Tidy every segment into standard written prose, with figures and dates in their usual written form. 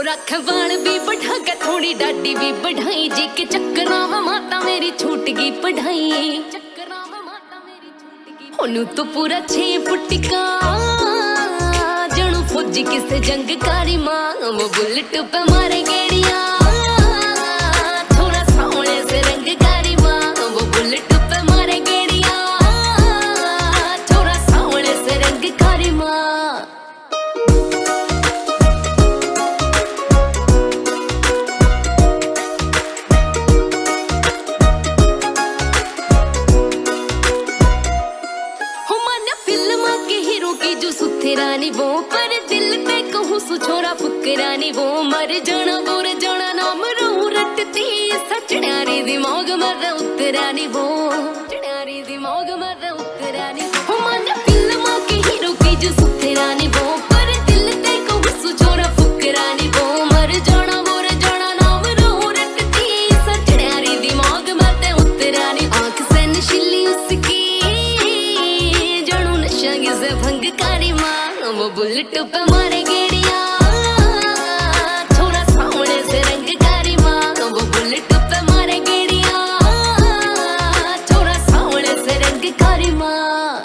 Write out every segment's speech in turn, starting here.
रख बाल भी बढ़ा के थोड़ी डाडी भी बढ़ाई जी के चक्करां में माता मेरी छूट गई पढ़ाई। ओनू तो पूरा 6 फुट का जनू फौजी किसे जंगकारी मां वो बुलेट पे मारे गेड़िया थोड़ा सावले से रंगकारी मां वो बुलेट पे मारे गेड़िया थोड़ा सावले से रंगकारी मां। रानी वो पर दिल पे कहूँ सु छोरा फुकरानी वो मर जाना बुर जाना नाम रू रटती सचनारी दिमाग में उतरानी वो चनारी दिमाग में उतरानी वो मन फिल्म के हीरो की जो सुतरानी वो पर दिल पे कहूँ सु छोरा फुकरानी वो मर जाना बुर जाना नाम रू रटती सचनारी दिमाग में उतरानी। आंख से नशीली उसकी जनू नशा से भंगकारी वो बुलेट पे मारे गेड़िया थोड़ा सावले से रंगकारी मां वो बुलेट पे मारे गेड़िया थोड़ा सावले से रंगकारी मां।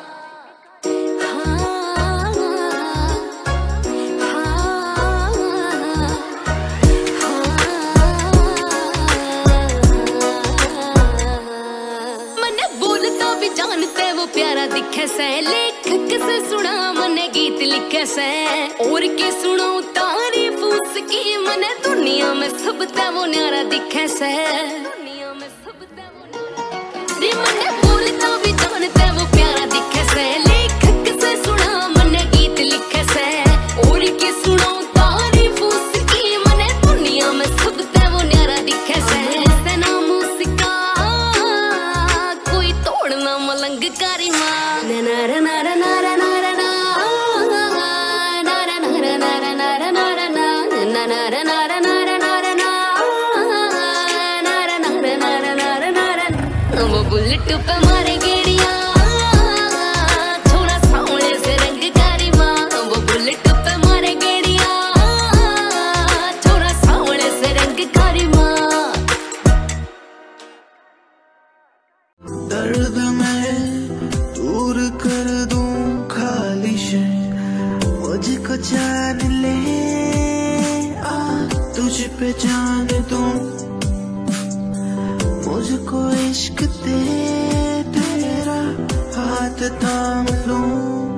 मने बोलता भी जानते वो प्यारा दिखे से लेखक से सुना मने गीत लिखे से और के सुनो तारीफ उसकी मने दुनिया में सब ते वो न्यारा दिखे से दुनिया में सब ते वो न्यारा रे मने बोलता भी जानते वो प्यारा दिखे से लेखक से सुना मने गीत लिखे से और के सुनो तारीफ उसकी मने दुनिया में सब ते वो न्यारा दिखे से नाम उसका कोई तोड़ना मलंगकारी मां नारा नारा नारा नारा वो बुलेट पे मारे गेड़िया थोड़ा सावले से रंगकारी मां वो बुलेट पे मारे गेड़िया थोड़ा सावले से रंगकारी मां। दर्द में दूर कर दूं खालिश मुझको जान ले आ तुझ पे जान दूं मुझको इश्क दे तेरा हाथ थाम लूं।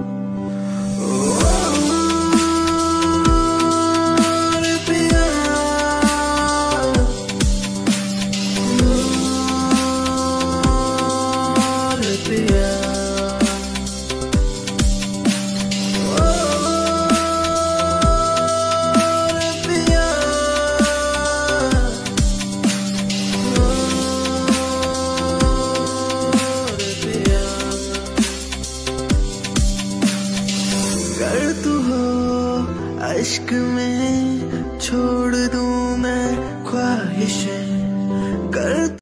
तू हो इश्क में छोड़ दूं मैं ख्वाहिशें कर